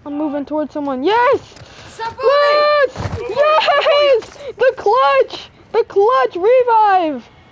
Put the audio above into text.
I'm moving towards someone. Yes! Stop Yes! moving! Yes! The clutch! The clutch revive!